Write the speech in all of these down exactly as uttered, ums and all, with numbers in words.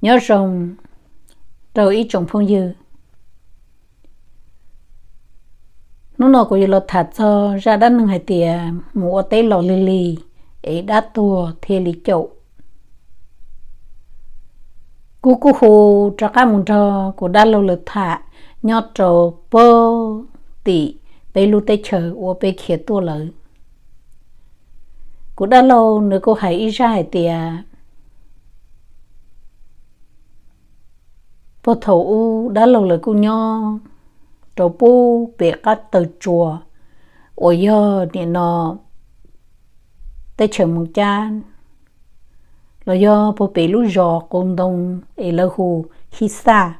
nhớ rồng rồi ít trồng phong dư nó nó cũng là thật cho ra đất nâng hai tiề mua tế lò lì lì ấy đã tua thì lì chậu cú cú hồ cho các môn trò của đã lâu lực thả nhót trò bơ tỉ bê lưu tế chờ của bê khía tua lợi của đã lâu nữa cô hãy ý ra hai tiề bố thấu đã lâu lời cô nho trò bố bế các từ chùa ôi giờ thì nó tới chờ một chán là do bố bế lúc gió công đông ấy là hồ khi xa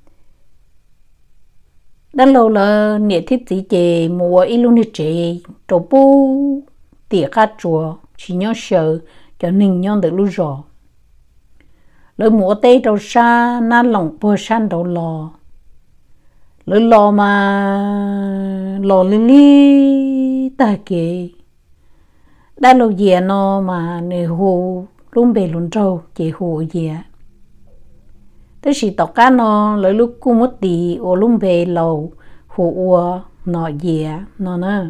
đã lâu là nè thiết gì chê mùa ít lúc nè chê trò bố tỉa các chùa chỉ nhớ sợ cho nên nhớ được lúc gió lỡ mùa tây đầu xa na lòng bờ san đầu lò lỡ lò mà lò li li ta kì đã lâu gì nó mà nề hồ luôn bề luôn trâu chỉ hồ gì tới khi tao cá nó lỡ lúc cú mất đi ở luôn bề lầu hồ ua nọ gì nó nữa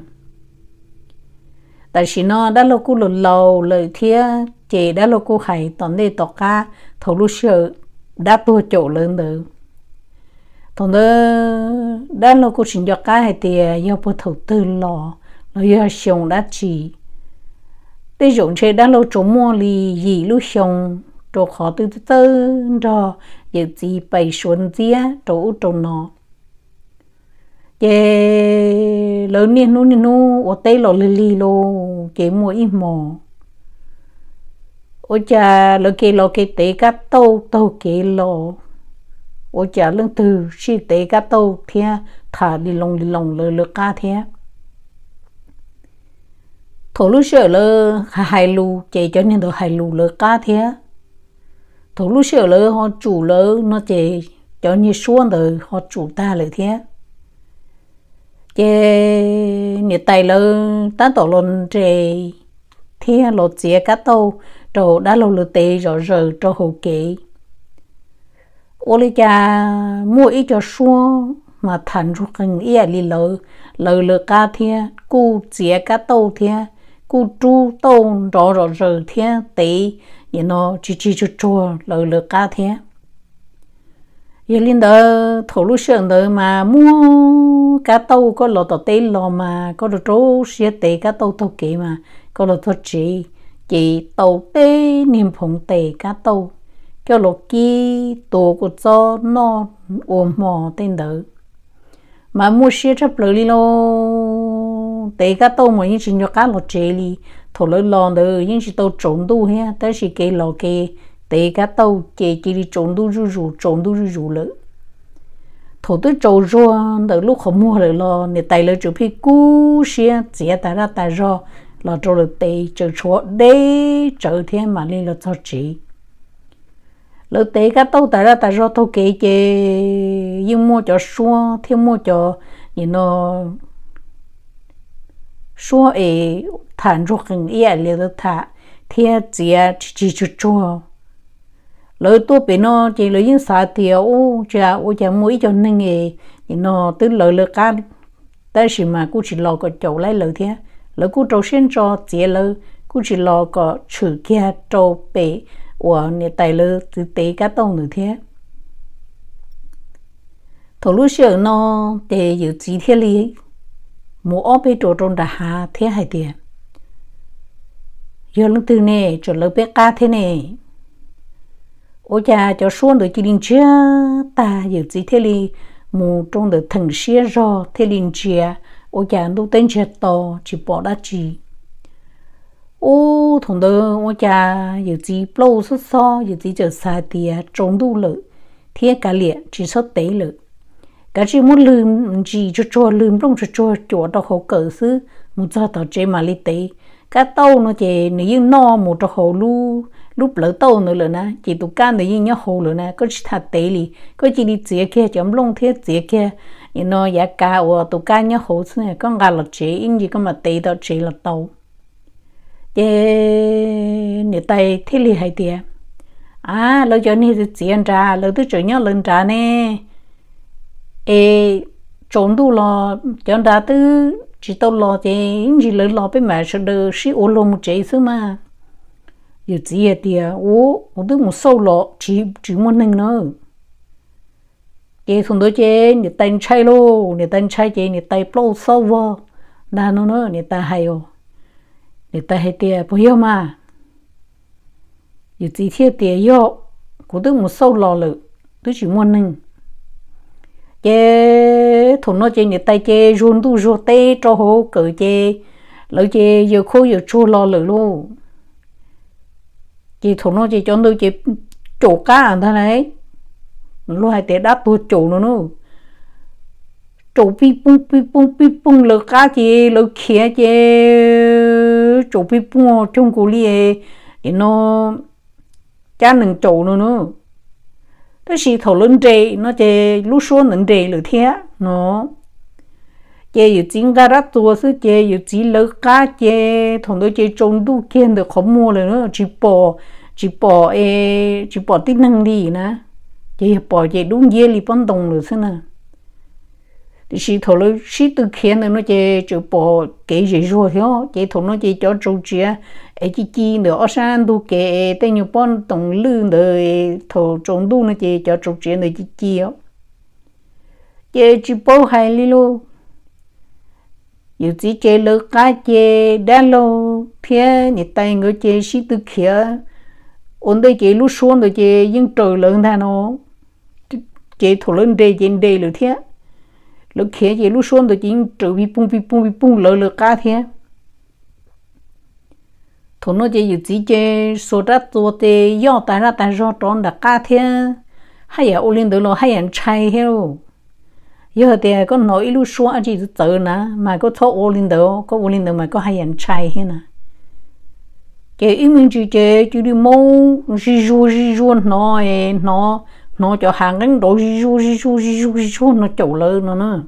tại vì nó đã lâu cú lầu lầu lời thía chị đã lâu cô hay tận đây tao cá thầu lúc sợ đã tua chỗ lớn được thằng đó đã lâu cô xin cho cá hay thì yêu bố thầu tư lò nó yêu xong đã chỉ để dùng chơi đã lâu chỗ mua lì gì lúc xong chỗ khó từ từ từ rồi giờ gì bày xuân gì chỗ chỗ nó cái lớn niên nu niên nu ở tây lò lì lì lô cái mua ít mò ôi cha lỡ cái lò cái tế cá tàu tàu cái lò ôi cha lưng từ khi tế cá tàu thia thả đi lồng đi lồng lỡ lỡ cá thia thổ lúc sợ lỡ hai lù chạy cho nên được hai lù lỡ cá thia thổ lúc sợ lỡ họ chủ lỡ nó chạy cho như xuống rồi họ chủ ta lại thia cái nhiệt tay lỡ ta tổ lon chạy thia lột dĩa cá tàu rồi đã lâu lừa tệ rồi rồi cho hồ kỹ ô lý cha mua ít cho xua mà thành ruột hình ý li lợ lợ lợ cá thia cu dĩa cá tàu thia cu chu tàu rõ rõ rồi thia tệ vậy nó chỉ chỉ cho chua lợ lợ cá thia vậy linh đó thổ lúc sớm đó mà mua cá tàu có lọ tàu tê lọ mà có được trâu xía tệ cá tàu tàu kỹ mà có được thôi chỉ chỉ tàu tê niềm phong tê cá tàu cho lộc kia tổ của cho nó ôm mò tên đỡ mà mua xe chấp lời đi lo tê cá tàu mà những chuyện cho cá lọt chế đi thổi lời lòn đỡ những chuyện tàu trốn đu ha tới khi cái lò cái tê cá tàu chế chỉ đi trốn đu rú rú trốn đu rú rú lỡ thổi tới trâu rùa đỡ lúc không mua lời lo để tay lời chụp phi cú xe chế ta ra ta ra là cho được tê chờ chúa để chờ thêm mà lên là cho chị lỡ tê cá tàu tại ra tại do tàu kể chê nhưng mua cho xua thêm mua cho nhìn nó xua ấy thản ruột hình ý liền được thả theo chia chỉ cho chúa lỡ tôi bị nó chỉ lỡ những xã tiểu cha ô cha mũi cho nên nghề nhìn nó từ lỡ lỡ cá tại vì mà cô chỉ lo có chỗ lấy lỡ thế lỡ cô trâu xin cho chế lỡ cô chỉ lo có chữ kia trâu bể của nhà tài lỡ từ tế cá tông nữa thế thổ lúc sợ nó để giữ chỉ thế lý mua ốp bê trâu trâu đã hạ thế hay tiền giờ lần từ này cho lỡ bé cá thế này ôi cha cho xuống được chỉ linh chia ta giữ chỉ thế lý mua trong được thần xia do thế linh chia ôi cha đâu tên chết to chỉ bỏ đá chỉ ô thằng đó ôi cha giờ chỉ lâu số so giờ chỉ chờ xa tiệt trốn đủ lợ thiết cả liệt chỉ số tế lợ cả chỉ muốn lườm chỉ cho cho lườm trong cho cho chỗ đó họ cỡ xứ một giờ tao chơi mà li tế cá tàu nó chỉ nếu no một cho họ lu lúc lỡ tàu nữa là nè chỉ tụ can nếu nhớ hồ nữa nè có chỉ thật tế li có chỉ đi chia kia chấm lông thiết chia kia you know giá cả ở tụ cá nhớ hồ xứ này con gà lợt chế in gì có mà tế đó chế là tàu cái người tay thế li hay tiệt à lời cho ni thì tiền trả lời tôi chửi nhau lần trả nè ê trốn đủ lo chọn đã tư chỉ tao lo thì chỉ lời lo bên mà sẽ được sĩ ô lô một chế xứ mà giờ gì à tia ô ô tôi một sâu lo chỉ chỉ muốn nâng nữa cái thằng đó chế người ta chạy lô người ta chạy chế người ta plô sâu vào đa nó nữa người ta hay ô người ta hay tia bao nhiêu mà giờ gì thiệt tia yo cô tôi một sâu lo lự tôi chỉ muốn nâng chế thằng nó chế người ta chế run tu run tê cho hồ cỡ chế lỡ chế giờ khô giờ chua lo lự luôn chế thằng nó chế cho tôi chế chỗ cá anh ta này lúc hai té đáp tôi chỗ nó nữa chỗ pi bung pi bung pi bung lỡ cá chế lỡ khía chế chỗ pi bung trong cổ lia thì nó cha nừng chỗ nữa nữa đó là thầu lớn trề nó chế lúc số nừng trề lỡ thế nó chếอยู่จริงก็รับตัวซื้อเจอยู่จีเลิกก้าเจถงโดยเจจงดูเกียนเด็กขโมยเลยเนาะจีปอจีปอเอจีปอที่นั่งดีนะเจปอเจดุ้งเยี่ยลีป้อนตรงเลยซินะที่สิถงเลยสิตัวเขียนเลยเนาะเจจีปอเกยเจรัวเท่าเจถงเนาะเจจ่อจูเจียไอ้จีจีเดี๋ยวอาชันดูเกยแต่อยู่ป้อนตรงลื่นเลยถงจงดูเนาะเจจ่อจูเจียเลยจีจีอ่ะเจจีปอหายลิโลอยู่จีเจเลิกก้าเจด้านโลเพี้ยนี่แต่งก็เจสิตุเขียอนได้เจลูกส่วนตัวเจยิ่งเจอเรื่องท่านอ๋อเจถูกเรื่องเดย์เจนเดย์หรือเทียลูกเขียเจลูกส่วนตัวจริงเจอวิปุ่งวิปุ่งวิปุ่งเลิกเลิกก้าเทียถูกน้องเจอยู่จีเจสุดท้ายตัวเจย่อแต่ละแต่รอตอนดักก้าเทียให้อย่าโอลินเดอร์เราให้ยันชัยเฮลgiờ thì có nói lúc xưa anh chỉ tự nè mà có thọ ô linh đồ có ô linh đồ mà có hay ăn chay hết nè cái ý mình chỉ chơi chỉ đi mua gì ru gì ru nó nó nó cho hàng đánh đồ gì ru gì ru gì ru gì ru nó chậu lớn nó nữa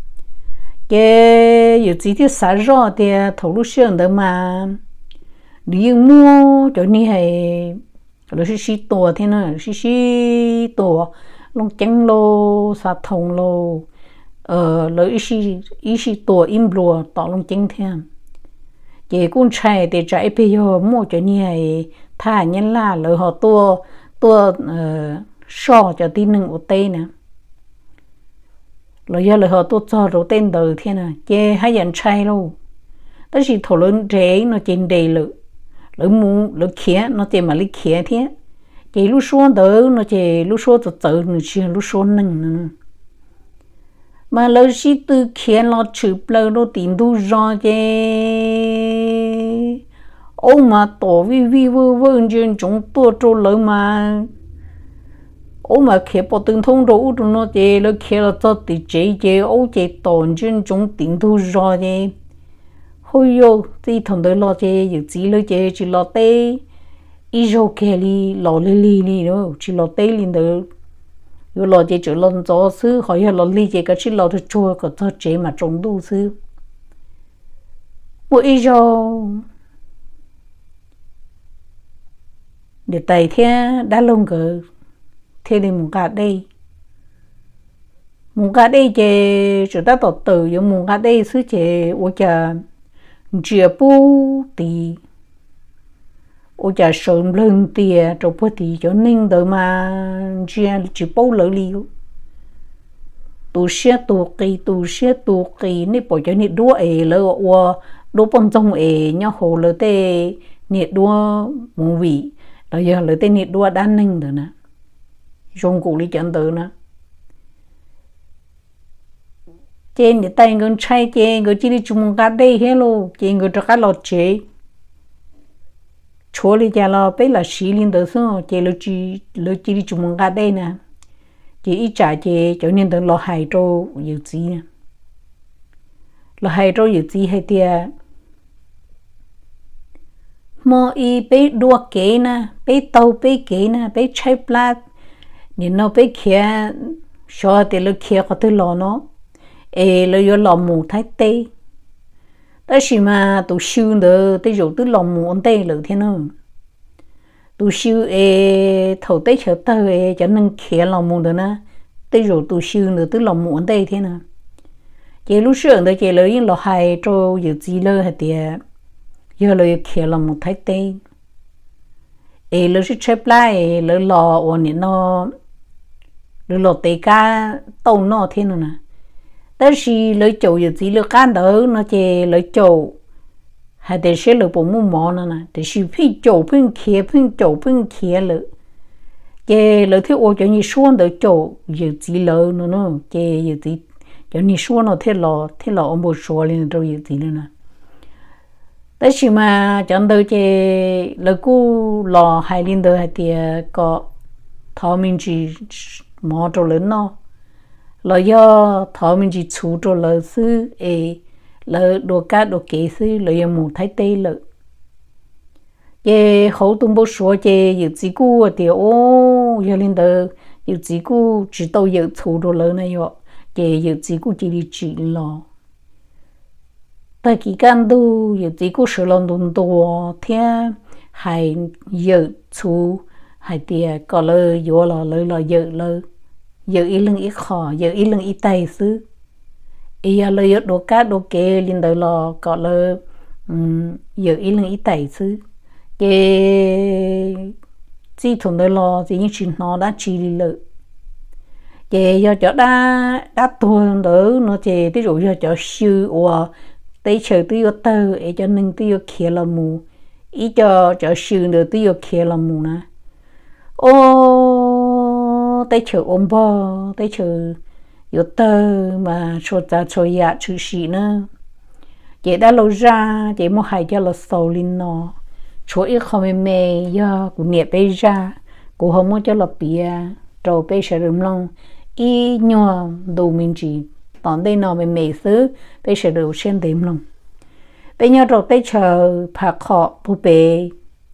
cái giờ chỉ thiết xả rõ thì thầu lúc xưa đó mà đi mua cho ni hay rồi xí xí tua thế nè xí xí tua long chăng lô sa thong lô ờ lợi ý sĩ ý sĩ tổ im lùa tỏ lòng chính thêm chị cũng chạy để chạy bây giờ mua cho như này thà nhân là lợi họ tua tua so cho tin nâng ở tây nè lợi giờ lợi họ tua cho rồi tên đời thế nè chị hay dần chạy luôn đó chỉ thổ lớn rễ nó trên đầy lợi lợi mu lợi khía nó trên mà lợi khía thế chị lúc xuống đỡ nó chị lúc xuống từ từ nó chỉ lúc xuống nâng nữa mà lâu chỉ từ khi nó chụp lâu nó tìm đủ rõ chứ ông mà tổ vi vi vơ vơ trên chúng tôi trâu lâu mà ông mà khi bỏ từng thông đủ rồi nó chứ nó khi nó cho từ chế chứ ông chứ tổn trên chúng tìm đủ rõ chứ hồi yêu thì thằng đó lo chứ dự chỉ lo chứ chỉ lo tê ý rồi kia li lo li li li đó chỉ lo tê li đó rồi lo chế chữ lần gió xứ hỏi là lo li chế cái chỉ lo thôi chua có cho chế mà trồng đủ xứ mỗi rồi để tay thế đã lông cỡ thế thì muốn cả đây muốn cả đây chế chúng ta tổ tử giống muốn cả đây xứ chế ôi chà chia bu thì ôi chà sớm lên tiền trong bữa thì cho nên đợi mà chia chỉ bao lỡ liu tu sửa tu kỳ tu sửa tu kỳ nè bỏ cho nè đua ấy lỡ qua đua bông trong ấy nhau hồ lỡ tê nè đua mù vị rồi giờ lỡ tê nè đua đan ninh rồi nè trong cụ lý chọn tự nè trên để tay người trai trên người chỉ đi chung cá đây hello trên người cho cá lọt chế chúa đi cha lo bé là xí liên tới số chế lo chỉ lo chỉ đi chung cá đây nè chỉ ít trả chế cho nên tới lo hai trâu nhiều gì nè lo hai trâu nhiều gì hay tia mò y bé đua kế nè bé tàu bé kế nè bé chạy plat nên nó bé kia cho thì lo kia có thể lo nó ê lo yo lo mù thái tê đó là mà tụ xương đó tới rồi tới lòng mù ổn tê lử thế nữa tu siêu e thầu tết chờ tao e cho nên khé lòng muốn được nè tết rồi tu siêu nữa tứ lòng muốn đây thế nào chị lúc sớm đó chị lấy những lọ hai cho dự gì lơ hay tiệt giờ lấy khé lòng một thái tây e lấy sự chép lại lấy lọ ổn định nó lấy lọ tây cá tàu nó thế nào nè tới khi lấy chậu dự gì lấy cá đó nó chị lấy chậu hay để sẽ lấy bộ mũ mỏ nữa nè để khi phi chậu phi khé phi chậu phi khé lấy chị lấy thứ ô cho như xuân được chậu dự gì lấy nữa nó chị dự gì cho như xuân nó thế lọ thế lọ ông bố xuân lên rồi dự gì nữa nè tới khi mà chẳng đâu chị lấy cú lọ hai linh đời hay thì có thọ mình chỉ mỏ cho lớn nó là do thọ mình chỉ chú cho lớn sư ấy là đồ cá đồ kế sư là do một thái tây lợi chị hậu tung bố số chị dự chỉ cú thì ô giờ linh đời dự chỉ cú chỉ tao dự chú cho lớn này rồi chị dự chỉ cú chỉ đi chỉ lọ tại kỳ can du dự chỉ cú sửa lòng đồn đồ thế hay dự chú hay thì có lời vô là lời là dự lời dự ý lưng ý khó dự ý lưng ý tay xứ ý lời đồ cá đồ kê linh đời là có lời dự ý lưng ý tay xứ cái chỉ thùng đời là chỉ những chuyện nó đã chỉ lợi cái giờ cho đã đã tuần đỡ nó chỉ ví dụ giờ cho sư hoặc tới chờ tới tơ ấy cho nên tới kia là mù ý cho cho sư nữa tới kia là mù nè ô tới chờ ôm bò tới chờ yếu tơ mà cho ta cho ya chữ sĩ nữa chị đã lâu ra chị mua hai cho là sầu linh nó chỗ ít không mềm mềm do của nhẹ bây ra của không muốn cho là bia rồi bây giờ đừng lòng ý nhòa đồ mình chỉ tóm đây nó mềm mềm xứ bây giờ đều xuyên đếm lòng bây giờ rồi bây giờ phạt họ bố bề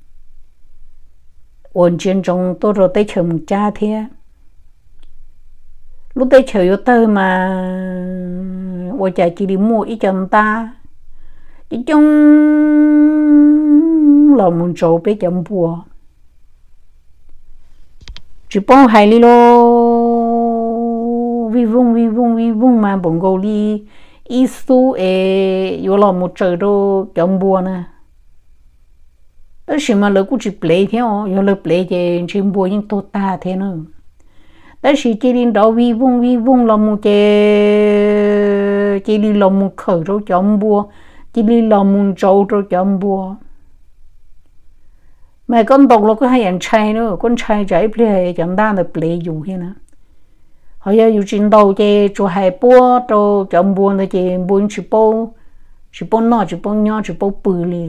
ổn chuyện trong tôi rồi bây giờ mình cha thế lúc bây giờ yếu tơ mà ôi chả chỉ đi mua ít cho ta chỉ trong lòng mình trộn bây giờ bùa chỉ bao hai li lô vi vung vi vung vi vung mà bông gầu li ít số e yếu lòng một trời đâu chấm bùa nè đó là mà lỡ cũng chỉ play theo yếu lỡ play thì chim bùa những tốt ta thế nữa đó là chỉ đi đâu vi vung vi vung lòng một cái chỉ đi lòng một khởi đâu chấm bùa chỉ đi lòng một trâu đâu chấm bùa mà con độc là có hai anh trai nữa con trai trái play chẳng đa là play dùng thế nào họ giờ dùng trên đầu chứ cho hai búa cho chấm buồn thì chỉ buồn chỉ bao chỉ bao nọ chỉ bao nhỏ chỉ bao bự đi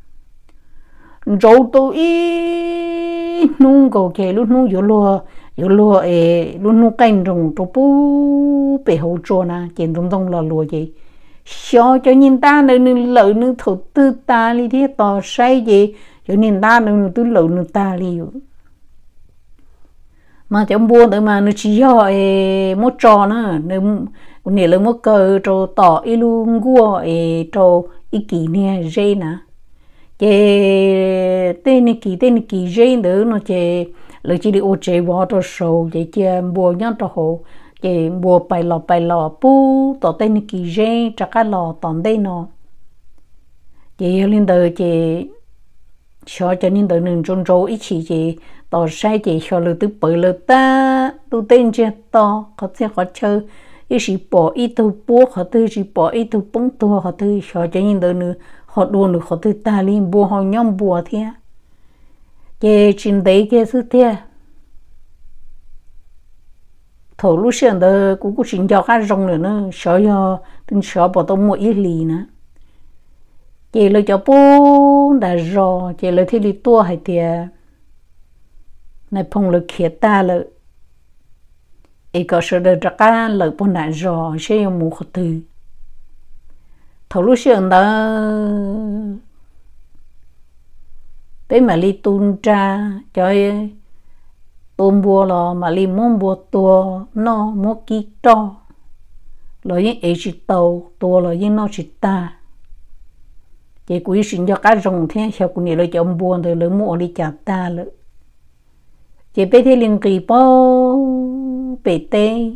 rồi tôi ý nung cầu kề lúc nung yếu lúa yếu lúa ấy lúc nung canh rồng cho bố bể hậu cho na trên trong trong là lúa gì cho cho nhìn ta nên lợi nên thổ tư ta đi thế tỏ say gì cho nhìn ta nên tư lợi nên ta đi mà chấm buồn tới mà nó chỉ do một trò nữa nếu nếu là một cờ trò tỏ ilung gua trò ý kỷ nè dây nè cái tên này kỷ tên này kỷ dây nữa nó chỉ là chỉ đi ô chế bỏ trò sầu chỉ chỉ buồn nhá trò hồ chỉ buồn bài lò bài lò pu tỏ tên này kỷ dây chắc cả lò tòn đây nó chỉ lên đời chỉ cho cho nên đời nương trong rau ít chỉ chỉ tỏ sai chỉ cho lừa từ bự lừa ta tu tên chưa to có thể họ chơi ít chỉ bỏ ít tu bố họ tư chỉ bỏ ít tu bông tu họ tư cho cho nên đời nương họ đuổi được họ tư ta liền bùa họ nhóm bùa thế cái chuyện đấy cái sự thế thầu lúc xưa đời cũng cũng chuyện cho các rong nữa nữa sợ cho từng sợ bỏ tao mua ít lì nữa chị lời cho bố đã rõ chị lời thì đi tua hay tiệt này phong lời khía ta lời ấy có sự đời ra cả lời bố đã rõ sẽ用một từ thầu lúc xưa đó bé mà đi tuôn ra cho tôm bùa là mà đi muốn bùa tua nó muốn kí to rồi những ấy chỉ tàu tua là những nó chỉ ta chị quý sinh cho cá rồng thế theo cũng nhiều cho ông buồn rồi lấy mua đi chặt ta rồi chị bé thì liên kỳ bao bể tê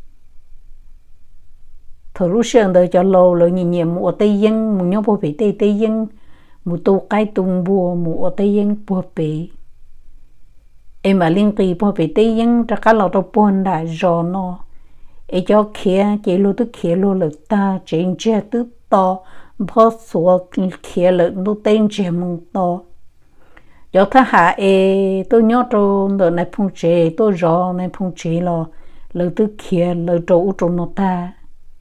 thở lúc sáng đời cho lâu rồi nhìn nhìn mua tây dân mua nhau bao bể tê tây dân mua tô cái tung bùa mua tây dân bùa bể em mà liên kỳ bao bể tây dân cho cá lò đâu buồn đã rồi nó em cho kia chị lô tức kia lô lực ta trên che tức to bao số kia lực nó tên che mông to giờ ta hạ e tôi nhớ trong đời này phong chế tôi rõ này phong chế là lời từ kia lời trâu trâu nó ta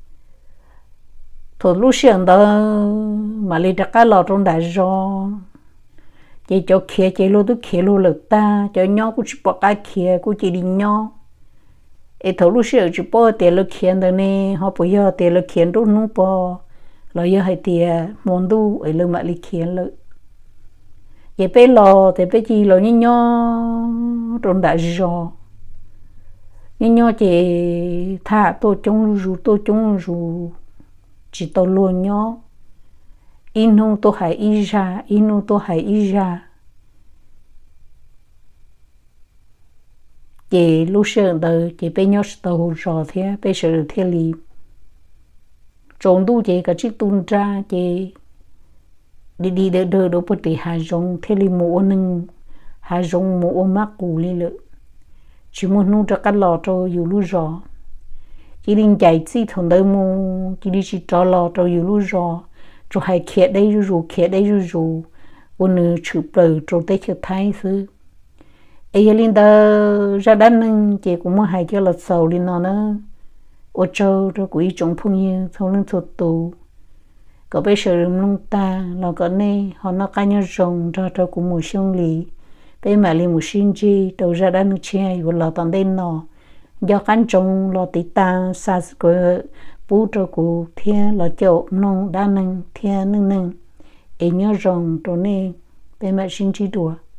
thôi lúc sáng đó mà lấy ra cái lò trong đại rõ chỉ cho kia chỉ lô từ kia lô lực ta cho nhớ cũng chỉ bỏ cái kia cũng chỉ đi nhớ e thôi lúc sáng chỉ bỏ tiền lô kia đó nè họ bây giờ tiền lô kia đâu nung bỏ là giờ hay tiền món đồ ở lô mà lấy kia lô vậy bé lò thì bé chi lò như nhau trong đại giò như nhau chỉ thả tôi chống rù tôi chống rù chỉ tôi luôn nhau inu tôi hay ý ra inu tôi hay ý ra chị lúc sáng đời chị bé nhau tôi rò thế bé sợ thế li trong đủ chị cả chiếc tuôn ra chị đi đi đỡ đỡ đâu có thể hà rong thế li mua nưng hà rong mua mắc cù li lợ chỉ muốn nuôi cho cá lò cho dù lú rò chỉ đi chạy chỉ thằng đời mua chỉ đi chỉ cho lò cho dù lú rò cho hai khía đây rồi khía đây rồi ôn nữ chụp bờ cho tới chụp thái sư ấy lên đó ra đan nưng chỉ cũng muốn hai cho là sầu lên nó nữa ô châu cho quỷ trồng phong như thâu lên thụt tù có bây giờ nông ta là có này họ nó cá nhau rồng ra cho cũng một xương lì bây mà li một sinh chi đầu ra đã nước che vừa là tận đây nọ do cán trồng lo tí ta sa của bố cho cụ thiên là chậu nông đa năng thiên nâng nâng ấy nhau rồng cho nên bây mà sinh chi đùa